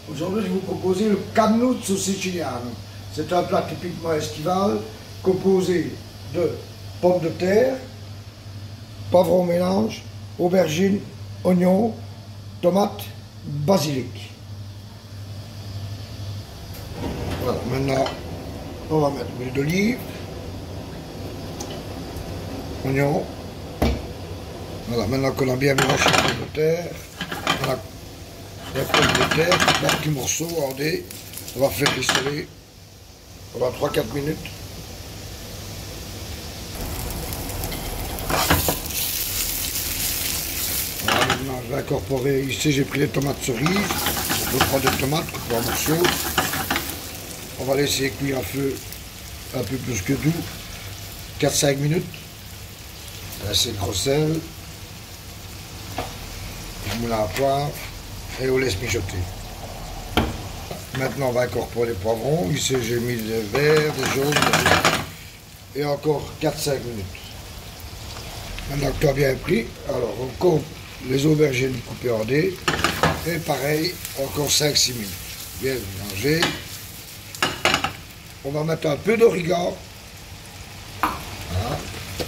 Aujourd'hui, je vais vous proposer le Cannuccio siciliano. C'est un plat typiquement estival, composé de pommes de terre, poivrons mélange, aubergines, oignons, tomates, basilic. Voilà, maintenant, on va mettre l'huile d'olive, oignons. Voilà, maintenant qu'on a bien mélangé les pommes de terre, voilà, les pommes de terre, en petits morceaux hardés, on va faire rissoler pendant 3-4 minutes. Voilà, maintenant je vais incorporer, ici j'ai pris les tomates cerises, je prends des tomates coupées en morceaux. On va laisser cuire à feu un peu plus que doux, 4-5 minutes. Laisser le gros sel, du moulin à poivre et on laisse mijoter. Maintenant on va incorporer les poivrons. Ici j'ai mis des verts, des jaunes, des rouges. Et encore 4-5 minutes. Maintenant que tu as bien pris, alors on compte les aubergines coupées en dés. Et pareil, encore 5-6 minutes. Bien mélanger. On va mettre un peu d'origan. Voilà.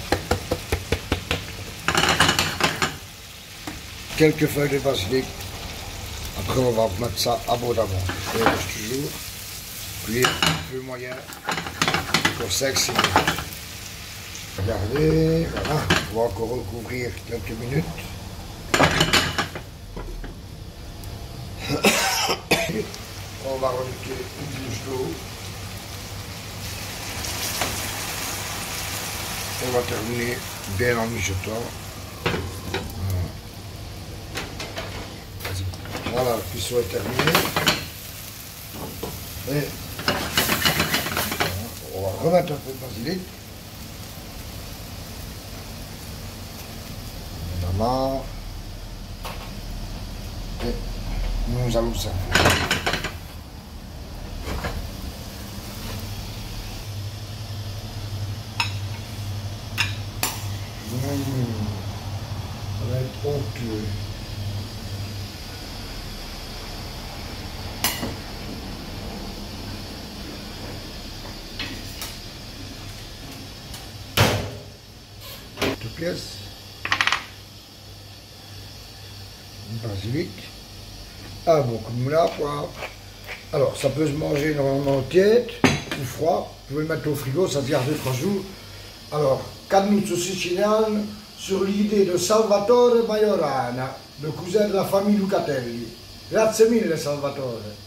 Quelques feuilles de basilic. Après on va mettre ça abondamment. Je laisse toujours. Cuire un peu moyen. Pour 5-6 minutes. Regardez, voilà. On va encore recouvrir quelques minutes. On va rajouter une douche d'eau. On va terminer bien en mijotant. Voilà, la cuisson est terminée. Et on va remettre un peu de basilic. Évidemment. Et nous allons servir. Ça va être onctueux. Deux pièces. Un basilic. Un bon coup de moulin à poivre. Alors, ça peut se manger normalement tiède ou froid. Vous pouvez le mettre au frigo, ça se garde 2-3 jours. Alors, Cannuccio siciliano sur l'idée de Salvatore Majorana, le cousin de la famille Lucatelli. Grazie mille Salvatore.